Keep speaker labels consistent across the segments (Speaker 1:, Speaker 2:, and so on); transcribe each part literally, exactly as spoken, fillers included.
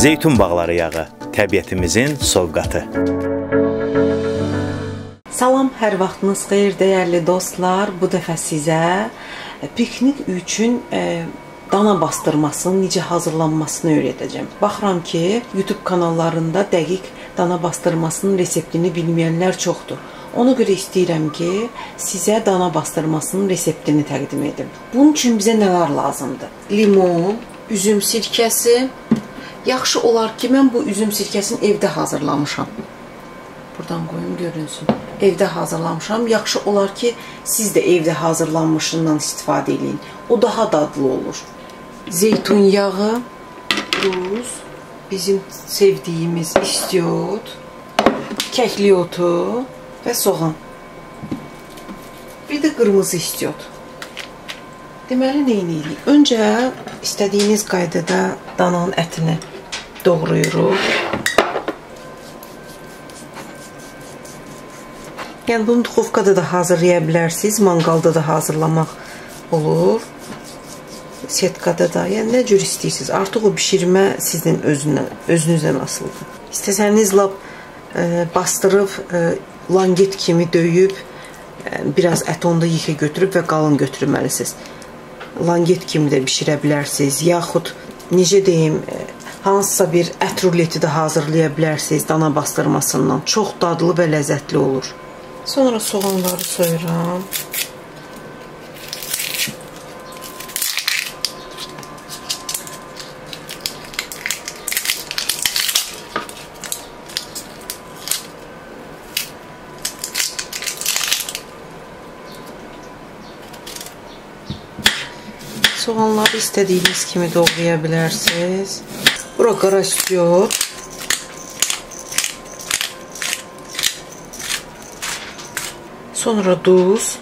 Speaker 1: Zeytun bağları yağı, təbiətimizin sovqatı.
Speaker 2: Salam, hər vaxtınız xeyir dəyərli dostlar. Bu dəfə sizə piknik üçün e, dana bastırmasının necə hazırlanmasını öyrədəcəm. Baxıram ki, YouTube kanallarında dəqiq dana bastırmasının reseptini bilməyənlər çoxdur. Ona görə istəyirəm ki, sizə dana bastırmasının reseptini təqdim edim. Bunun üçün bizə nələr lazımdır? Limon, üzüm sirkəsi. Yaxşı olar ki, mən bu üzüm sirkəsini evdə hazırlamışam. Buradan qoyum görünsün. Evdə hazırlamışam. Yaxşı olar ki, siz də evdə hazırlanmışından istifadə edin. O daha dadlı olur. Zeytun yağı, duz, bizim sevdiyimiz istiot, kəkli otu və soğan. Bir də qırmızı istiot. Deməli, nə edirik? Öncə istədiyiniz qaydada dananın ətini doğrayırıq. Yəni, bunu duxovkada da hazırlaya bilərsiniz, manqalda da hazırlamaq olur, setkada da, yəni nə cür istəyirsiniz. Artıq o bişirmə sizin özündən, özünüzdən asılıdır. İstəsəniz lap e, bastırıb, e, langet kimi döyüb, e, biraz ət onda yıxa götürüb və qalın götürməlisiniz. Langet kimi də bişirə bilərsiniz, yaxud necə deyim, e, hansısa bir ət ruleti də hazırlaya bilərsiniz dana bastırmasından. Çox dadlı və ləzzətli olur. Sonra soğanları soyuram. Soğanları istədiyiniz kimi doğraya bilərsiniz. Bura qara istiot. Sonra duz.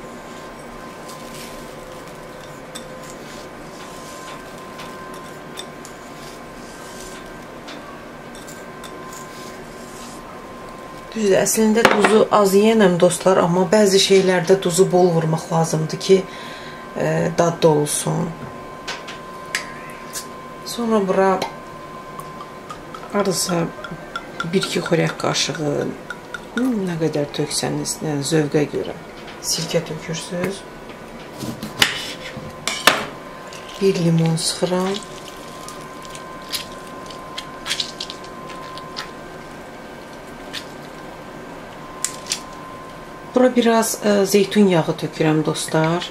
Speaker 2: Düzdür, əslində duzu az yiyənəm dostlar, amma bəzi şeylərdə duzu bol vurmaq lazımdır ki, e, dadlı olsun. Sonra bura arıza bir iki xörək qaşığı, nə qədər töksəniz, yəni zövqə görə sirkə tökürsünüz. Bir limon sıxıram. Bura biraz e, zeytun yağı tökürəm dostlar.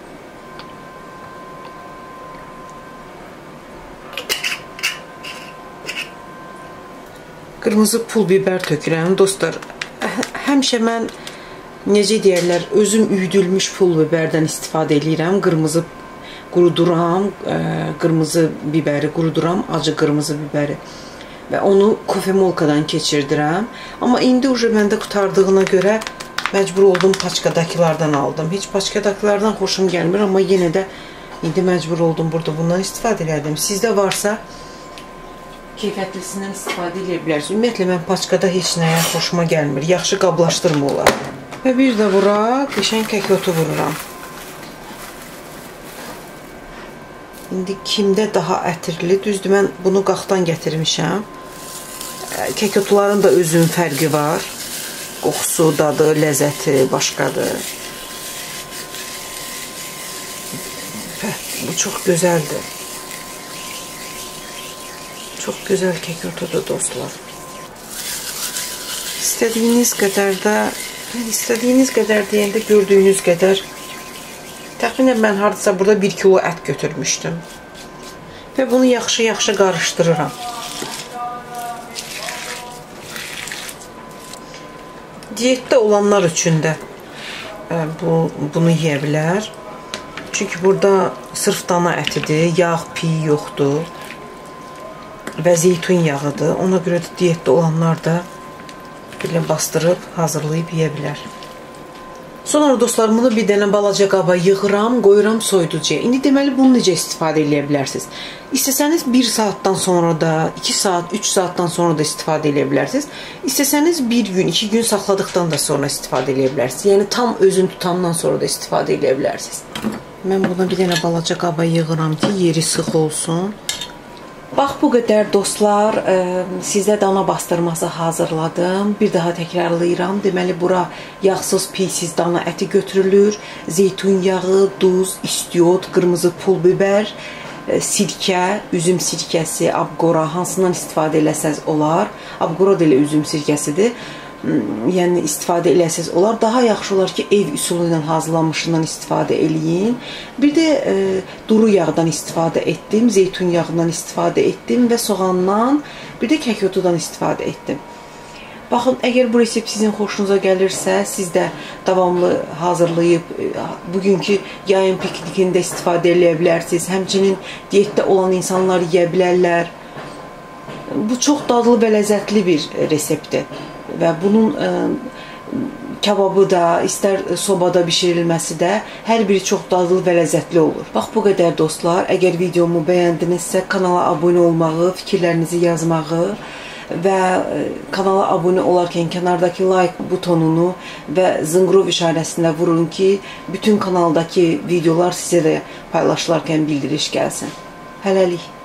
Speaker 2: Qırmızı pul biber tökürəm dostlar. Həmişə mən, necə deyərlər, özüm üydülmüş pul biberdən istifadə edirəm. Qırmızı quruduram, qırmızı biberi quruduram, acı qırmızı biberi. Və onu kofemolkadan keçirdirəm. Amma indi uca məndə qutardığına görə məcbur oldum paçkadakilardan aldım. Heç paçkadakilardan xoşum gəlmir, amma yenə də indi məcbur oldum burada bundan istifadə edirəm. Sizdə varsa keyfiyyətlisindən istifadə edə bilərsiniz. Ümumiyyətlə, mən paçkada heç nəyə xoşuma gəlmir. Yaxşı qablaşdırma olar. Və bir də bura qəşəng kəkotu vururam. İndi kimdə daha ətirli? Düzdür, mən bunu qaxdan gətirmişəm. Kəkotuların da özünün fərqi var. Qoxusu, dadı, ləzzəti başqadır. Bu çox gözəldir. Çox gözəl kəkotudur dostlar. İstədiyiniz qədər də, istədiyiniz qədər deyəndə gördüyünüz qədər, təxminən mən hardasa burada bir kilo ət götürmüşdüm. Və bunu yaxşı-yaxşı qarışdırıram. Diyetdə olanlar üçün də bu, bunu yeyə bilər. Çünki burada sırf dana ətidir, yağ, piy yoxdur. Və zeytun yağıdır. Ona görə də diyetdə olanlar da belə bastırıb, hazırlayıb yeyə bilər. Sonra dostlar, bunu bir dənə balaca qaba yığıram, qoyuram soyuducuya. İndi deməli, bunu necə istifadə edə bilərsiniz? İstəsəniz bir saatdan sonra da, iki saat, üç saatdan sonra da istifadə edə bilərsiniz. İstəsəniz bir gün, iki gün saxladıqdan da sonra istifadə edə bilərsiniz. Yəni, tam özünü tutandan sonra da istifadə edə bilərsiniz. Mən buna bir dənə balaca qaba yığıram ki, yeri sıx olsun. Bax, bu qədər dostlar, sizə dana bastırması hazırladım. Bir daha təkrarlayıram. Deməli, bura yağsız, piysiz dana əti götürülür. Zeytun yağı, duz, istiot, qırmızı pul biber, sirkə, üzüm sirkəsi, abqora, hansından istifadə eləsəz olar. Abqora da elə üzüm sirkəsidir. Yəni istifadə eləsəz olar. Daha yaxşı olar ki, ev üsulu ilə hazırlanmışından istifadə eləyin. Bir də e, duru yağdan istifadə etdim, zeytun yağından istifadə etdim və soğandan, bir də kəkotudan istifadə etdim. Baxın, əgər bu resept sizin xoşunuza gəlirsə, siz də davamlı hazırlayıb bugünkü yayın piknikində istifadə edə bilərsiniz. Həmçinin diyetdə olan insanlar yeyə bilərlər. Bu çox dadlı və ləzzətli bir reseptdir. Və bunun ə, kababı da, istər sobada bişirilməsi də hər biri çox dadlı və ləzzətli olur. Bax, bu qədər dostlar. Əgər videomu bəyəndinizsə, kanala abunə olmağı, fikirlərinizi yazmağı və kanala abunə olarkən kənardakı like butonunu və zınqrov işarəsində vurun ki, bütün kanaldakı videolar sizə də paylaşılarkən bildiriş gəlsin. Hələlik.